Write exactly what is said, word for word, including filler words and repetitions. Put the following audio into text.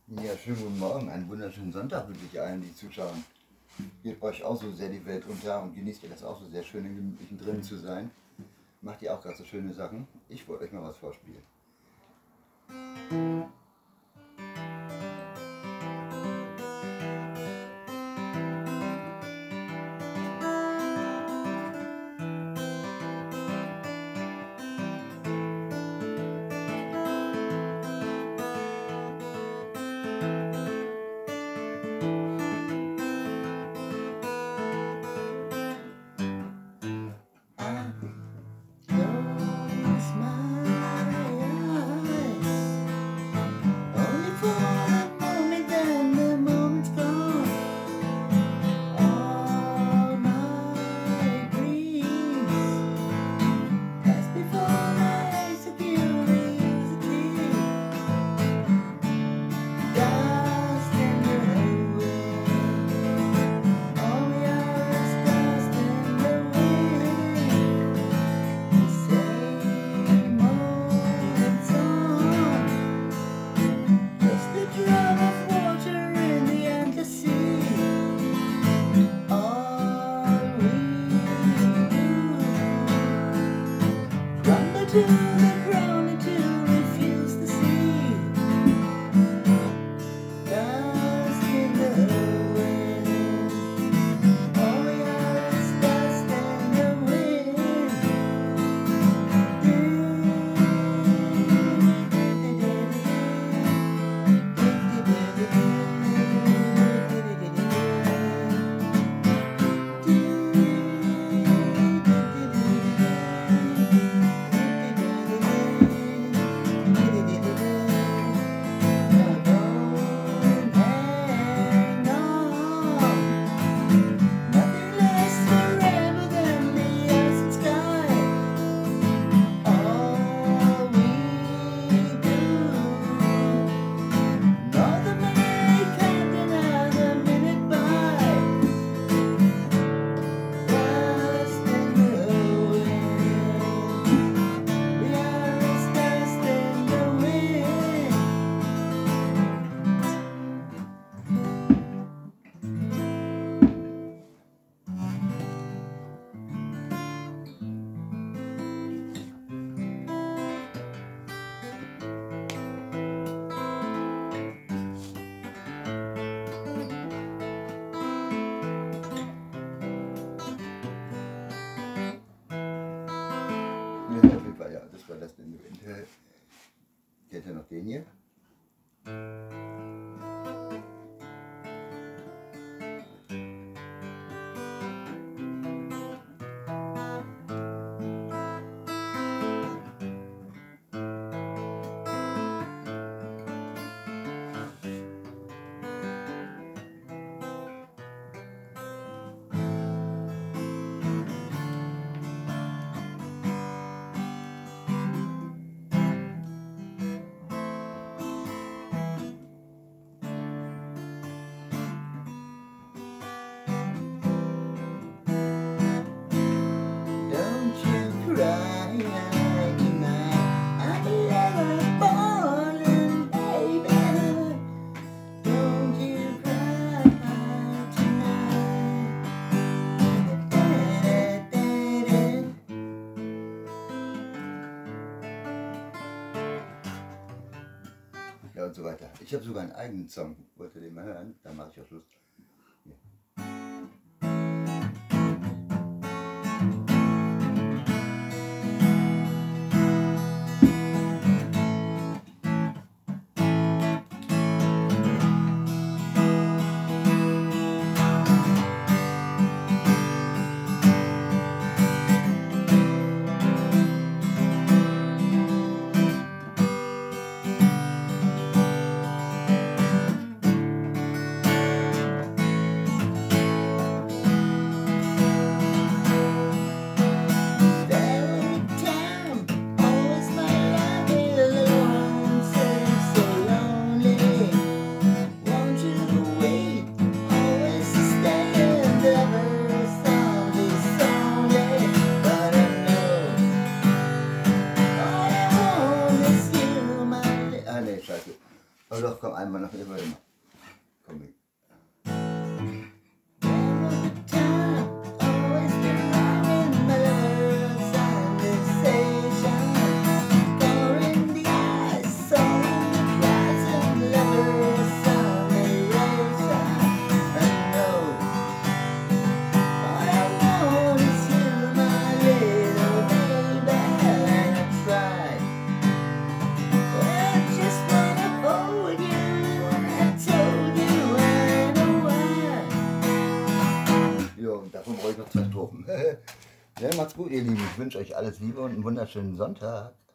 Ja, schönen guten Morgen, einen wunderschönen Sonntag wünsche ich allen, die zuschauen. Geht euch auch so sehr die Welt unter und genießt ihr das auch so sehr schön, in gemütlichen drinnen zu sein. Macht ihr auch gerade so schöne Sachen? Ich wollte euch mal was vorspielen. To the ground and to refuse to see. Dust in the wind. All we are is dust in the wind. Ja, das war das denn im Winter. Kennt ihr noch den hier? Ja, und so weiter. Ich habe sogar einen eigenen Song. Wollt ihr den mal hören? Dann mache ich auch Schluss. Hier. Scheiße. Aber doch, komm einmal noch immer. Komm mit. Davon brauche ich noch zwei Strophen. Ja, macht's gut, ihr Lieben. Ich wünsche euch alles Liebe und einen wunderschönen Sonntag.